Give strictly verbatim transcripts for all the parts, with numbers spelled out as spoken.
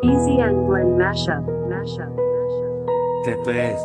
Easy and Blend Mashup, Mashup, Mashup. T P S.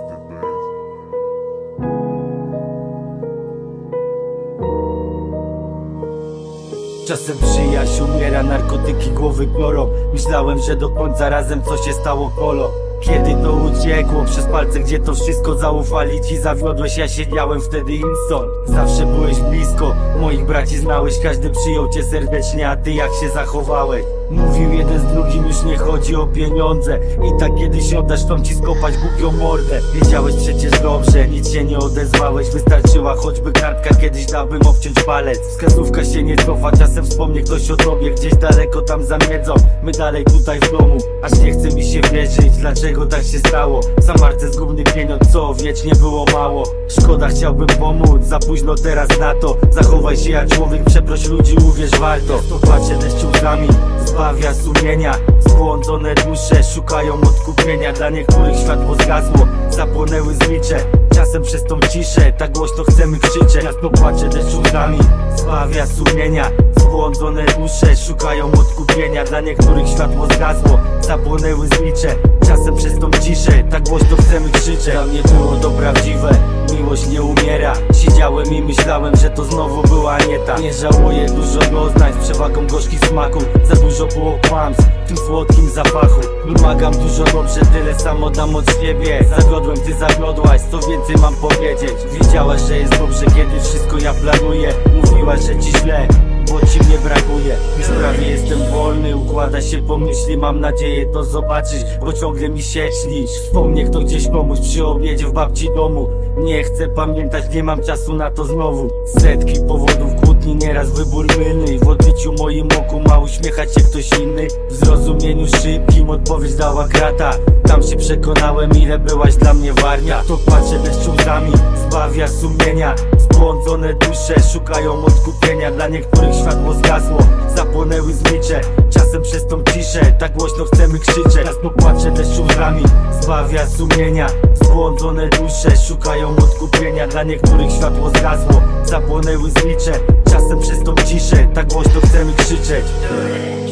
Czasem przyjaźń umiera, narkotyki głowy biorą. Myślałem, że do końca razem co się stało kolo. Kiedy to uciekło przez palce, gdzie to wszystko zaufali ci, zawiodłeś, ja siedziałem wtedy instant. Zawsze byłeś blisko, moich braci znałeś, każdy przyjął cię serdecznie, a ty jak się zachowałeś? Mówił jeden z drugim, już nie chodzi o pieniądze. I tak kiedyś oddasz, chcą ci skopać głupią mordę. Wiedziałeś przecież dobrze, nic się nie odezwałeś. Wystarczyła choćby kartka, kiedyś dałbym obciąć palec. Wskazówka się nie cofa, czasem wspomnie ktoś o tobie. Gdzieś daleko tam za miedzą, my dalej tutaj w domu. Aż nie chce mi się wierzyć, dlaczego tak się stało. Sam marce zgubny pieniądz, co wiecznie było mało. Szkoda, chciałbym pomóc, za późno teraz na to. Zachowaj się jak człowiek, przeproś ludzi, uwierz, warto. To patrzę deszcz łzami, zbawia sumienia. Zbłądzone dusze szukają odkupienia. Dla niektórych światło zgasło, zapłonęły znicze. Czasem przez tą ciszę tak głośno chcemy krzyczeć. Miasto płacze deszcz łzami, zbawia sumienia. Zbłądzone dusze szukają odkupienia. Dla niektórych światło zgasło, zapłonęły znicze. Czasem przez tą ciszę tak głośno chcemy krzyczeć. Dla mnie było to prawdziwe, miłość nie umiera. Siedziałem i myślałem, że to znowu była nie ta. Nie żałuję dużo doznań z przewagą gorzkich smaków. Za dużo było kłamstw w tym słodkim zapachu. Wymagam dużo dobrze, tyle samo dam od siebie. Zawiodłem, ty zawiodłaś, co więcej mam powiedzieć? Wiedziałaś, że jest dobrze, kiedy wszystko ja planuję. Mówiłaś, że ci źle, bo ci mnie brakuje. Już prawie jestem wolny, układa się po myśli. Mam nadzieję to zobaczyć, bo ciągle mi się śnisz. Wspomnę kto gdzieś komuś przy obiedzie w babci domu. Nie chcę pamiętać, nie mam czasu na to znowu. Setki powodów kłótni, nieraz wybór mylny. W odbiciu moim oku ma uśmiechać się ktoś inny. W zrozumieniu szybkim odpowiedź dała krata. Tam się przekonałem, ile byłaś dla mnie warta. To patrzę deszcz łzami, zbawia sumienia. Zbłądzone dusze szukają odkupienia. Dla niektórych światło zgasło, zapłonęły znicze. Czasem przez tą ciszę tak głośno chcemy krzyczeć. Raz to płaczę deszcz łzami, zbawia sumienia. Zbłądzone dusze szukają odkupienia. Dla niektórych światło zgasło, zapłonęły znicze. Czasem przez tą ciszę tak głośno chcemy krzyczeć.